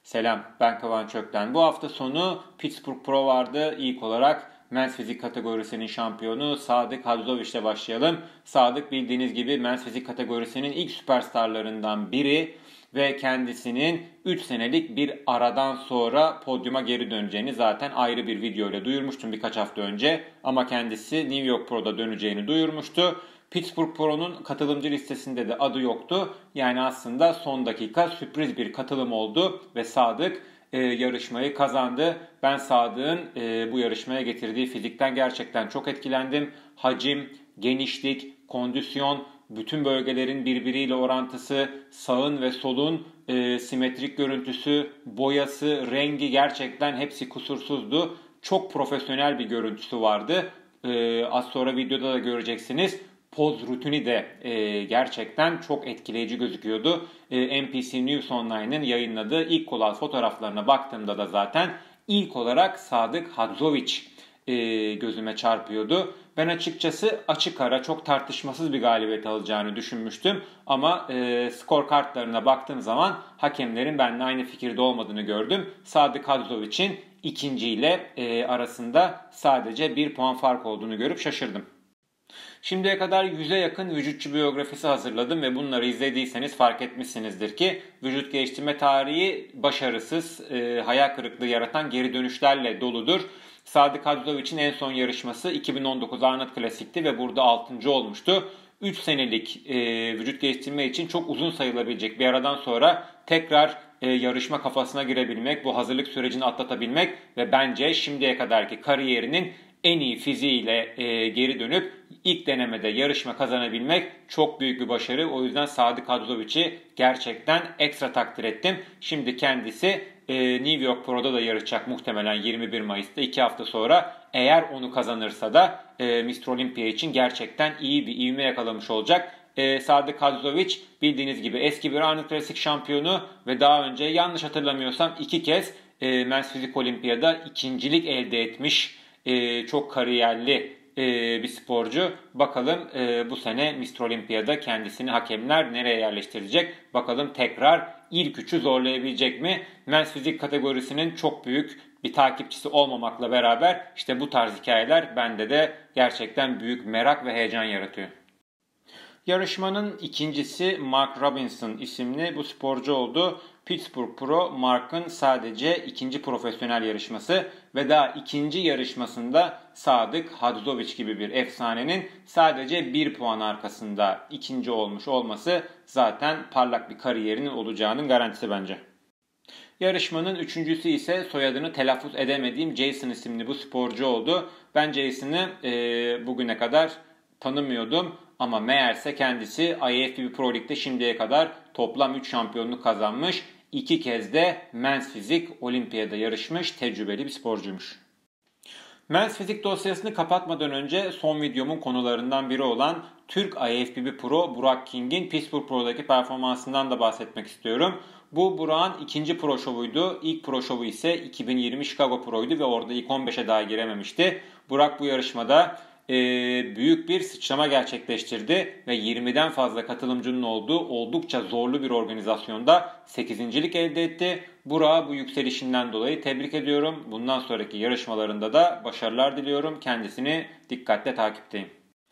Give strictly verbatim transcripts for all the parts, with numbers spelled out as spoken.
Selam, ben Kıvanç Ökten. Bu hafta sonu Pittsburgh Pro vardı. İlk olarak Men's Fizik kategorisinin şampiyonu Sadık Hadzovich ile başlayalım. Sadık bildiğiniz gibi Men's Fizik kategorisinin ilk süperstarlarından biri ve kendisinin üç senelik bir aradan sonra podyuma geri döneceğini zaten ayrı bir video ile duyurmuştum birkaç hafta önce. Ama kendisi New York Pro'da döneceğini duyurmuştu. Pittsburgh Pro'nun katılımcı listesinde de adı yoktu. Yani aslında son dakika sürpriz bir katılım oldu ve Sadık e, yarışmayı kazandı. Ben Sadık'ın e, bu yarışmaya getirdiği fizikten gerçekten çok etkilendim. Hacim, genişlik, kondisyon, bütün bölgelerin birbiriyle orantısı, sağın ve solun e, simetrik görüntüsü, boyası, rengi gerçekten hepsi kusursuzdu. Çok profesyonel bir görüntüsü vardı. E, az sonra videoda da göreceksiniz. Poz rutini de e, gerçekten çok etkileyici gözüküyordu. E, N B C News Online'ın yayınladığı ilk kolaj fotoğraflarına baktığımda da zaten ilk olarak Sadık Hadzovich e, gözüme çarpıyordu. Ben açıkçası açık ara çok tartışmasız bir galibiyet alacağını düşünmüştüm. Ama e, skor kartlarına baktığım zaman hakemlerin benimle aynı fikirde olmadığını gördüm. Sadık Hadzovich'in ikinciyle e, arasında sadece bir puan fark olduğunu görüp şaşırdım. Şimdiye kadar yüze yakın vücutçu biyografisi hazırladım ve bunları izlediyseniz fark etmişsinizdir ki vücut geliştirme tarihi başarısız, e, hayal kırıklığı yaratan geri dönüşlerle doludur. Sadık Hadzovich'in en son yarışması iki bin on dokuz Arnold Classic'ti ve burada altıncı olmuştu. üç senelik e, vücut geliştirme için çok uzun sayılabilecek bir aradan sonra tekrar e, yarışma kafasına girebilmek, bu hazırlık sürecini atlatabilmek ve bence şimdiye kadarki kariyerinin en iyi fiziğiyle e, geri dönüp ilk denemede yarışma kazanabilmek çok büyük bir başarı. O yüzden Sadık Hadzovich'i gerçekten ekstra takdir ettim. Şimdi kendisi e, New York Pro'da da yarışacak muhtemelen yirmi bir Mayıs'ta iki hafta sonra. Eğer onu kazanırsa da e, mister Olympia için gerçekten iyi bir ivme yakalamış olacak. E, Sadık Hadzovich bildiğiniz gibi eski bir Arnold Classic şampiyonu ve daha önce yanlış hatırlamıyorsam iki kez e, Men's Fizik Olimpiyada ikincilik elde etmiş. Ee, çok kariyerli e, bir sporcu. Bakalım e, bu sene mister Olympia'da kendisini hakemler nereye yerleştirecek? Bakalım tekrar ilk üçü zorlayabilecek mi? Men's Fizik kategorisinin çok büyük bir takipçisi olmamakla beraber işte bu tarz hikayeler bende de gerçekten büyük merak ve heyecan yaratıyor. Yarışmanın ikincisi Mark Robinson isimli bu sporcu oldu. Pittsburgh Pro, Mark'ın sadece ikinci profesyonel yarışması ve daha ikinci yarışmasında Sadık Hadzovich gibi bir efsanenin sadece bir puan arkasında ikinci olmuş olması zaten parlak bir kariyerinin olacağının garantisi bence. Yarışmanın üçüncüsü ise soyadını telaffuz edemediğim Jason isimli bu sporcu oldu. Ben Jason'ı e, bugüne kadar tanımıyordum. Ama meğerse kendisi I F B B Pro League'de şimdiye kadar toplam üç şampiyonluk kazanmış. iki kez de Men's Fizik Olimpiyada yarışmış tecrübeli bir sporcuymuş. Men's Fizik dosyasını kapatmadan önce son videomun konularından biri olan Türk I F B B Pro Burak King'in Pittsburgh Pro'daki performansından da bahsetmek istiyorum. Bu Burak'ın ikinci pro şovuydu. İlk pro şovu ise iki bin yirmi Chicago Pro'ydu ve orada ilk on beşe daha girememişti. Burak bu yarışmada e, büyük bir sıçrama gerçekleştirdi ve yirmiden fazla katılımcının olduğu oldukça zorlu bir organizasyonda sekizincilik elde etti. Burak'ı bu yükselişinden dolayı tebrik ediyorum. Bundan sonraki yarışmalarında da başarılar diliyorum. Kendisini dikkatle takipteyim.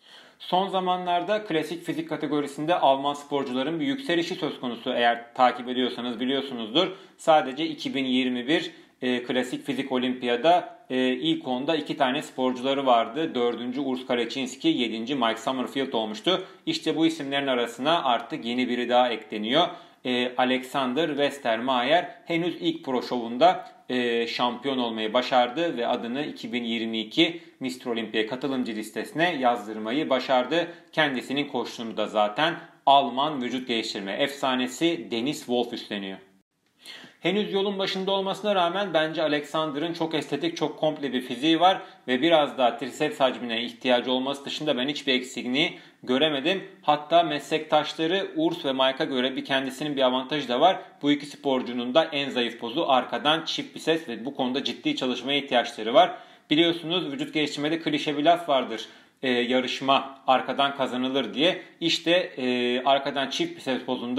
Son zamanlarda klasik fizik kategorisinde Alman sporcuların bir yükselişi söz konusu. Eğer takip ediyorsanız biliyorsunuzdur. Sadece iki bin yirmi bir e, klasik fizik olimpiyada e, ilk onda iki tane sporcuları vardı. dördüncü Urs Kalecinski, yedinci Mike Summerfield olmuştu. İşte bu isimlerin arasına artık yeni biri daha ekleniyor. E, Alexander Westermayer henüz ilk pro şovunda e, şampiyon olmayı başardı ve adını iki bin yirmi iki mister Olympia katılımcı listesine yazdırmayı başardı. Kendisinin koçluğunu da zaten Alman vücut geliştirme efsanesi Dennis Wolf üstleniyor. Henüz yolun başında olmasına rağmen bence Alexander'ın çok estetik, çok komple bir fiziği var ve biraz daha triceps hacmine ihtiyacı olması dışında ben hiçbir eksikliğini göremedim. Hatta meslektaşları Urs ve Mike'a göre bir kendisinin bir avantajı da var. Bu iki sporcunun da en zayıf pozu arkadan çift biceps ve bu konuda ciddi çalışmaya ihtiyaçları var. Biliyorsunuz vücut geliştirmede klişe bir laf vardır. Ee, yarışma arkadan kazanılır diye. İşte e, arkadan çift biceps pozunda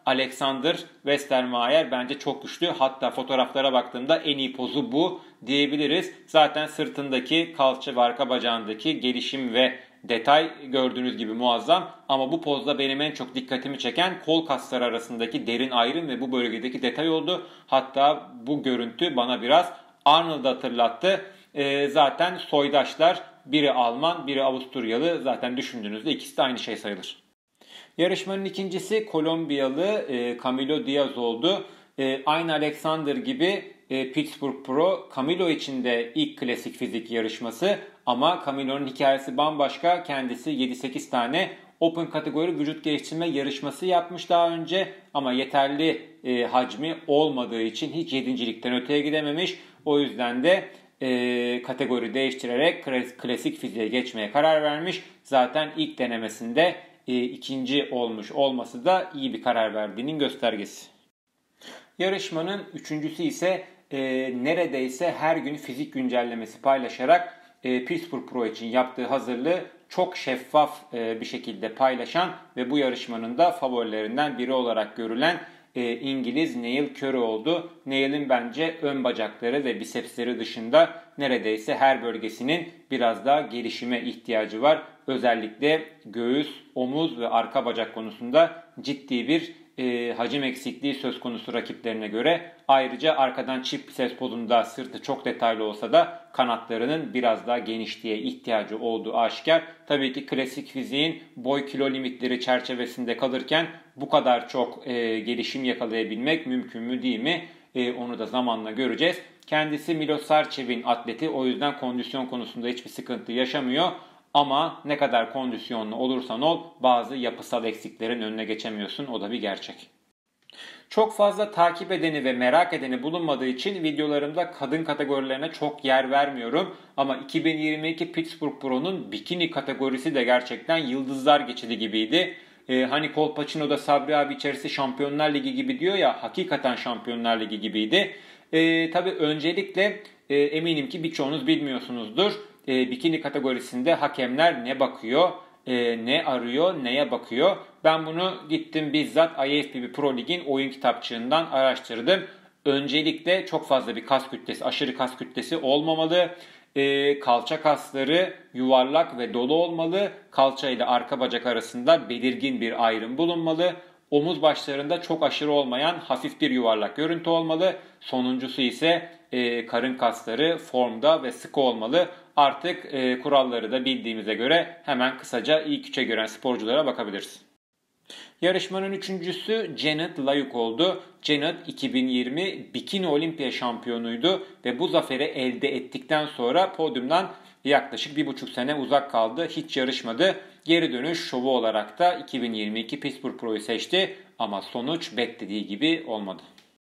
Alexander Westermayer bence çok güçlü. Hatta fotoğraflara baktığımda en iyi pozu bu diyebiliriz. Zaten sırtındaki kalça ve arka bacağındaki gelişim ve detay gördüğünüz gibi muazzam. Ama bu pozda benim en çok dikkatimi çeken kol kasları arasındaki derin ayrım ve bu bölgedeki detay oldu. Hatta bu görüntü bana biraz Arnold'u hatırlattı. Ee, zaten soydaşlar, biri Alman, biri Avusturyalı. Zaten düşündüğünüzde ikisi de aynı şey sayılır. Yarışmanın ikincisi Kolombiyalı e, Camilo Diaz oldu. E, aynı Alexander gibi e, Pittsburgh Pro, Camilo için de ilk klasik fizik yarışması. Ama Camilo'nun hikayesi bambaşka. Kendisi yedi sekiz tane Open kategori vücut geliştirme yarışması yapmış daha önce. Ama yeterli e, hacmi olmadığı için hiç yedincilikten öteye gidememiş. O yüzden de e, kategori değiştirerek klasik fiziğe geçmeye karar vermiş. Zaten ilk denemesinde e, ikinci olmuş olması da iyi bir karar verdiğinin göstergesi. Yarışmanın üçüncüsü ise e, neredeyse her gün fizik güncellemesi paylaşarak e, Pittsburgh Pro için yaptığı hazırlığı çok şeffaf e, bir şekilde paylaşan ve bu yarışmanın da favorilerinden biri olarak görülen e, İngiliz Neil Curry oldu. Neil'in bence ön bacakları ve bisepsleri dışında neredeyse her bölgesinin biraz daha gelişime ihtiyacı var. Özellikle göğüs, omuz ve arka bacak konusunda ciddi bir e, hacim eksikliği söz konusu rakiplerine göre. Ayrıca arkadan çift biceps pozunda sırtı çok detaylı olsa da kanatlarının biraz daha genişliğe ihtiyacı olduğu aşikar. Tabii ki klasik fiziğin boy kilo limitleri çerçevesinde kalırken bu kadar çok e, gelişim yakalayabilmek mümkün mü değil mi? E, onu da zamanla göreceğiz. Kendisi Milos Sarcev'in atleti, o yüzden kondisyon konusunda hiçbir sıkıntı yaşamıyor. Ama ne kadar kondisyonlu olursan ol bazı yapısal eksiklerin önüne geçemiyorsun. O da bir gerçek. Çok fazla takip edeni ve merak edeni bulunmadığı için videolarımda kadın kategorilerine çok yer vermiyorum. Ama iki bin yirmi iki Pittsburgh Pro'nun bikini kategorisi de gerçekten yıldızlar geçidi gibiydi. Ee, hani Kolpaçino'da Sabri abi içerisi Şampiyonlar Ligi gibi diyor ya, hakikaten Şampiyonlar Ligi gibiydi. Ee, tabii öncelikle e, eminim ki birçoğunuz bilmiyorsunuzdur. E, bikini kategorisinde hakemler ne bakıyor, e, ne arıyor, neye bakıyor? Ben bunu gittim bizzat I F B B Pro Lig'in oyun kitapçığından araştırdım. Öncelikle çok fazla bir kas kütlesi, aşırı kas kütlesi olmamalı. E, kalça kasları yuvarlak ve dolu olmalı. Kalça ile arka bacak arasında belirgin bir ayrım bulunmalı. Omuz başlarında çok aşırı olmayan hafif bir yuvarlak görüntü olmalı. Sonuncusu ise e, karın kasları formda ve sıkı olmalı. Artık e, kuralları da bildiğimize göre hemen kısaca ilk üçe gören sporculara bakabiliriz. Yarışmanın üçüncüsü Janet Layuk oldu. Janet iki bin yirmi Bikini Olimpiya şampiyonuydu ve bu zaferi elde ettikten sonra podyumdan yaklaşık bir buçuk sene uzak kaldı. Hiç yarışmadı. Geri dönüş şovu olarak da iki bin yirmi iki Pittsburgh Pro'yu seçti ama sonuç beklediği gibi olmadı.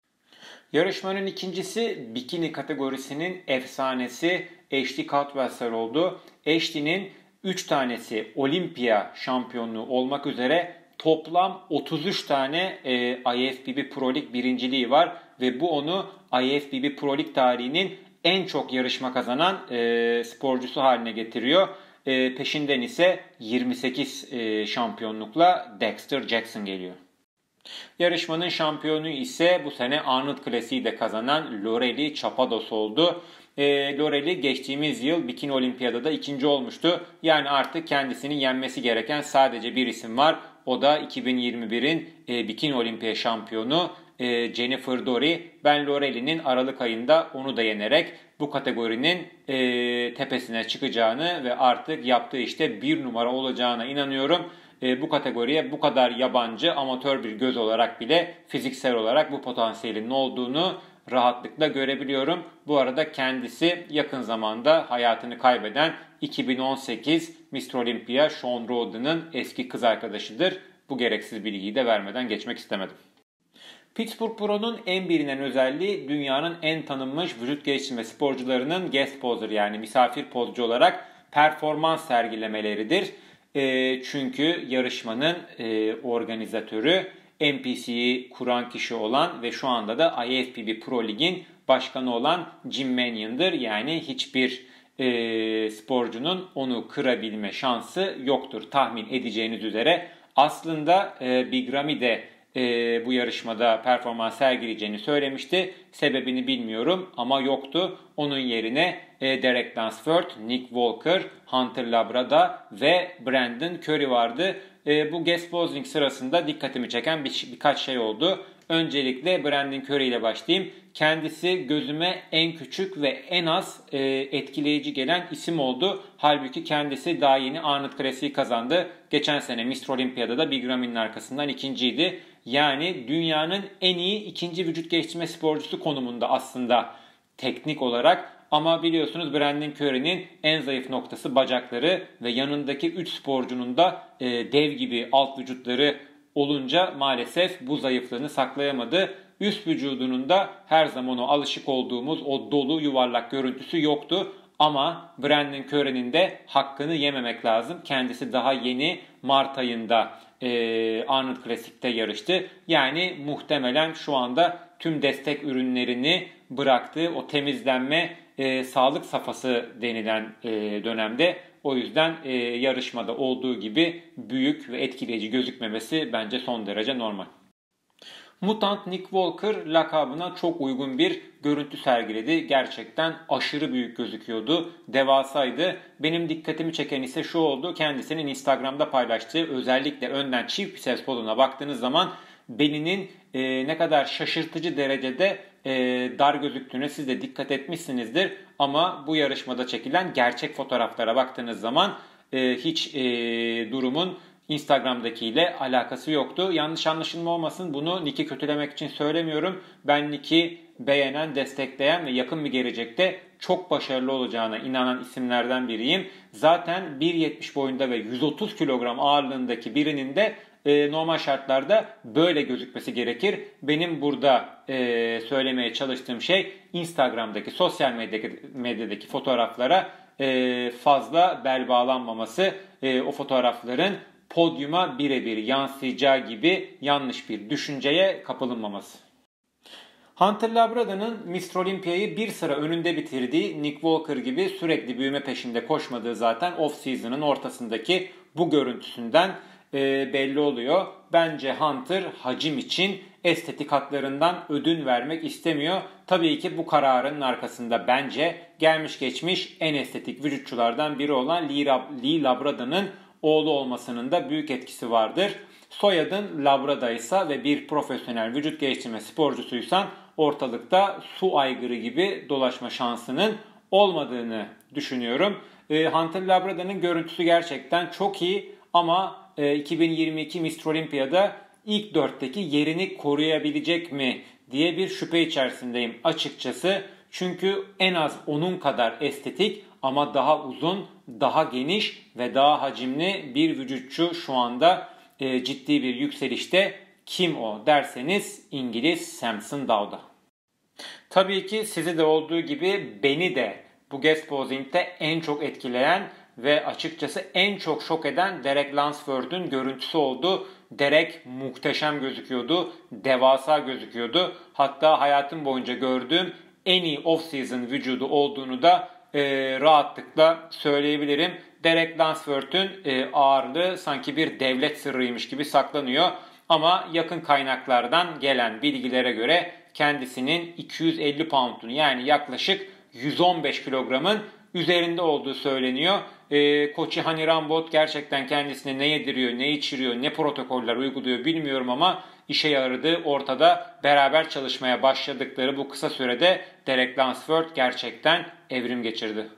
Yarışmanın ikincisi bikini kategorisinin efsanesi Ashley Caldwell oldu. Ashley'nin üç tanesi Olimpiya şampiyonluğu olmak üzere toplam otuz üç tane e, I F B B Pro Lig birinciliği var ve bu onu I F B B Pro Lig tarihinin en çok yarışma kazanan e, sporcusu haline getiriyor. E, peşinden ise yirmi sekiz e, şampiyonlukla Dexter Jackson geliyor. Yarışmanın şampiyonu ise bu sene Arnold Klasiği de kazanan Loreli Chapados oldu. E, Loreli geçtiğimiz yıl Bikini Olimpiyada'da ikinci olmuştu. Yani artık kendisinin yenmesi gereken sadece bir isim var. O da iki bin yirmi birin e, Bikini Olimpiya şampiyonu e, Jennifer Dory. Ben Loreli'nin Aralık ayında onu da yenerek bu kategorinin e, tepesine çıkacağını ve artık yaptığı işte bir numara olacağına inanıyorum. E, bu kategoriye bu kadar yabancı, amatör bir göz olarak bile fiziksel olarak bu potansiyelin olduğunu rahatlıkla görebiliyorum. Bu arada kendisi yakın zamanda hayatını kaybeden iki bin on sekiz mister Olympia Shawn Rhoden'ın eski kız arkadaşıdır. Bu gereksiz bilgiyi de vermeden geçmek istemedim. Pittsburgh Pro'nun en bilinen özelliği dünyanın en tanınmış vücut geliştirme sporcularının guest poser yani misafir pozcu olarak performans sergilemeleridir. E, çünkü yarışmanın e, organizatörü N P C'yi kuran kişi olan ve şu anda da I F B B Pro Lig'in başkanı olan Jim Manion'dır. Yani hiçbir e, sporcunun onu kırabilme şansı yoktur tahmin edeceğiniz üzere. Aslında e, Big Ramy de e, bu yarışmada performans sergileyeceğini söylemişti. Sebebini bilmiyorum ama yoktu. Onun yerine e, Derek Lunsford, Nick Walker, Hunter Labrada ve Brandon Curry vardı. E, bu guest posing sırasında dikkatimi çeken bir, birkaç şey oldu. Öncelikle Brandon Curry ile başlayayım. Kendisi gözüme en küçük ve en az e, etkileyici gelen isim oldu. Halbuki kendisi daha yeni Arnold Classic'i kazandı. Geçen sene Mister Olympia'da da Big Ramy'nin arkasından ikinciydi. Yani dünyanın en iyi ikinci vücut geliştirme sporcusu konumunda aslında teknik olarak. Ama biliyorsunuz Brandon Curry'nin en zayıf noktası bacakları ve yanındaki üç sporcunun da e, dev gibi alt vücutları olunca maalesef bu zayıflığını saklayamadı. Üst vücudunun da her zaman o alışık olduğumuz o dolu yuvarlak görüntüsü yoktu. Ama Brandon Curry'nin de hakkını yememek lazım. Kendisi daha yeni Mart ayında e, Arnold Classic'te yarıştı. Yani muhtemelen şu anda tüm destek ürünlerini bıraktığı o temizlenme e, sağlık safhası denilen e, dönemde. O yüzden e, yarışmada olduğu gibi büyük ve etkileyici gözükmemesi bence son derece normal. Mutant Nick Walker lakabına çok uygun bir görüntü sergiledi. Gerçekten aşırı büyük gözüküyordu. Devasaydı. Benim dikkatimi çeken ise şu oldu. Kendisinin Instagram'da paylaştığı özellikle önden çift biceps poduna baktığınız zaman belinin e, ne kadar şaşırtıcı derecede e, dar gözüktüğüne siz de dikkat etmişsinizdir. Ama bu yarışmada çekilen gerçek fotoğraflara baktığınız zaman e, hiç e, durumun Instagram'dakiyle alakası yoktu. Yanlış anlaşılma olmasın, bunu Nick'i kötülemek için söylemiyorum. Ben Nick'i beğenen, destekleyen ve yakın bir gelecekte çok başarılı olacağına inanan isimlerden biriyim. Zaten bir yetmiş boyunda ve yüz otuz kilogram ağırlığındaki birinin de e, normal şartlarda böyle gözükmesi gerekir. Benim burada e, söylemeye çalıştığım şey Instagram'daki, sosyal medyadaki, medyadaki fotoğraflara e, fazla bel bağlanmaması, e, o fotoğrafların podyuma birebir yansıyacağı gibi yanlış bir düşünceye kapılınmaması. Hunter Labrada'nın Mister Olympia'yı bir sıra önünde bitirdiği Nick Walker gibi sürekli büyüme peşinde koşmadığı zaten off-season'ın ortasındaki bu görüntüsünden e, belli oluyor. Bence Hunter hacim için estetik hatlarından ödün vermek istemiyor. Tabii ki bu kararın arkasında bence gelmiş geçmiş en estetik vücutçulardan biri olan Lee Labrada'nın oğlu olmasının da büyük etkisi vardır. Soyadın Labrada ise ve bir profesyonel vücut geliştirme sporcusuysan ortalıkta su aygırı gibi dolaşma şansının olmadığını düşünüyorum. Hunter Labrada'nın görüntüsü gerçekten çok iyi ama iki bin yirmi iki Mister Olympia'da ilk dörtteki yerini koruyabilecek mi diye bir şüphe içerisindeyim açıkçası. Çünkü en az onun kadar estetik ama daha uzun, daha geniş ve daha hacimli bir vücutçu şu anda e, ciddi bir yükselişte. Kim o derseniz İngiliz Samson Dow'da. Tabii ki sizi de olduğu gibi beni de bu guest posing'te en çok etkileyen ve açıkçası en çok şok eden Derek Lunsford'un görüntüsü oldu. Derek muhteşem gözüküyordu, devasa gözüküyordu. Hatta hayatım boyunca gördüğüm en iyi off-season vücudu olduğunu da e, rahatlıkla söyleyebilirim. Derek Lunsford'un e, ağırlığı sanki bir devlet sırrıymış gibi saklanıyor. Ama yakın kaynaklardan gelen bilgilere göre kendisinin iki yüz elli pound'un yani yaklaşık yüz on beş kilogramın üzerinde olduğu söyleniyor. E, koçu Hani Rambot gerçekten kendisine ne yediriyor, ne içiriyor, ne protokoller uyguluyor bilmiyorum ama işe yaradığı ortada. Beraber çalışmaya başladıkları bu kısa sürede Derek Lunsford gerçekten evrim geçirdi.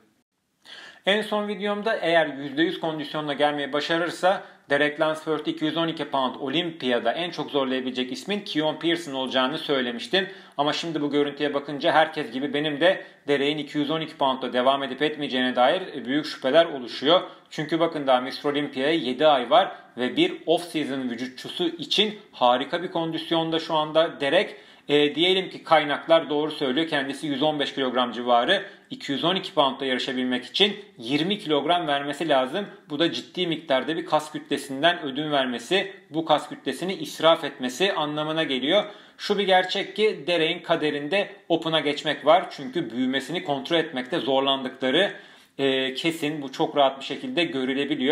En son videomda eğer yüzde yüz kondisyonla gelmeyi başarırsa Derek Lunsford iki yüz on iki pound Olimpiyada en çok zorlayabilecek ismin Keon Pearson olacağını söylemiştim. Ama şimdi bu görüntüye bakınca herkes gibi benim de Derek'in iki yüz on iki poundda devam edip etmeyeceğine dair büyük şüpheler oluşuyor. Çünkü bakın daha Mister Olympia'ya yedi ay var ve bir off-season vücutçusu için harika bir kondisyonda şu anda Derek. E, diyelim ki kaynaklar doğru söylüyor. Kendisi yüz on beş kilogram civarı. iki yüz on iki poundda yarışabilmek için yirmi kilogram vermesi lazım. Bu da ciddi miktarda bir kas kütlesinden ödün vermesi, bu kas kütlesini israf etmesi anlamına geliyor. Şu bir gerçek ki Derek'in kaderinde Open'a geçmek var. Çünkü büyümesini kontrol etmekte zorlandıkları e, kesin. Bu çok rahat bir şekilde görülebiliyor.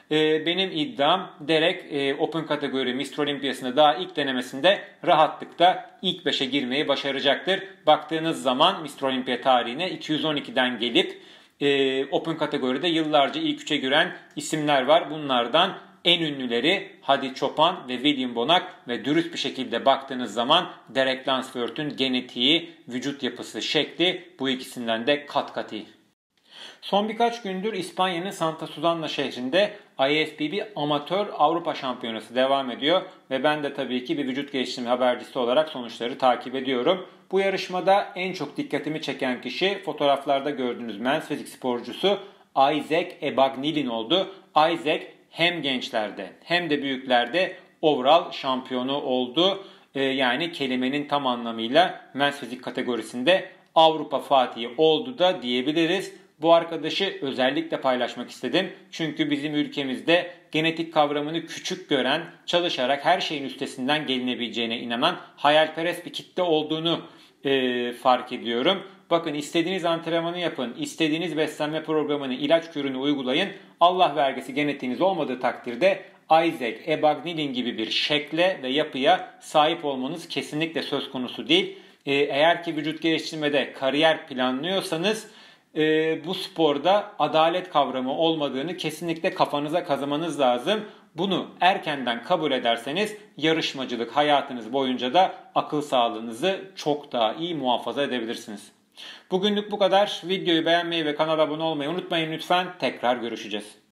Ee, benim iddiam Derek e, Open kategori mister Olympia'sında daha ilk denemesinde rahatlıkla ilk beşe girmeyi başaracaktır. Baktığınız zaman mister Olympia tarihine iki yüz on ikiden gelip e, Open kategoride yıllarca ilk üçe giren isimler var. Bunlardan en ünlüleri Hadi Choopan ve William Bonac ve dürüst bir şekilde baktığınız zaman Derek Lunsford'un genetiği, vücut yapısı, şekli bu ikisinden de kat kat iyi. Son birkaç gündür İspanya'nın Santa Susana şehrinde I F B B Amatör Avrupa Şampiyonası devam ediyor ve ben de tabii ki bir vücut geliştirme habercisi olarak sonuçları takip ediyorum. Bu yarışmada en çok dikkatimi çeken kişi fotoğraflarda gördüğünüz men's fizik sporcusu Isaac Ebagnilin oldu. Isaac hem gençlerde hem de büyüklerde overall şampiyonu oldu. Ee, yani kelimenin tam anlamıyla men's fizik kategorisinde Avrupa Fatihi oldu da diyebiliriz. Bu arkadaşı özellikle paylaşmak istedim. Çünkü bizim ülkemizde genetik kavramını küçük gören, çalışarak her şeyin üstesinden gelinebileceğine inanan hayalperest bir kitle olduğunu e, fark ediyorum. Bakın istediğiniz antrenmanı yapın, istediğiniz beslenme programını, ilaç kürünü uygulayın. Allah vergisi genetiğiniz olmadığı takdirde Isaac Ebagnilin gibi bir şekle ve yapıya sahip olmanız kesinlikle söz konusu değil. E, eğer ki vücut geliştirmede kariyer planlıyorsanız e, bu sporda adalet kavramı olmadığını kesinlikle kafanıza kazımanız lazım. Bunu erkenden kabul ederseniz yarışmacılık hayatınız boyunca da akıl sağlığınızı çok daha iyi muhafaza edebilirsiniz. Bugünlük bu kadar. Videoyu beğenmeyi ve kanala abone olmayı unutmayın lütfen. Tekrar görüşeceğiz.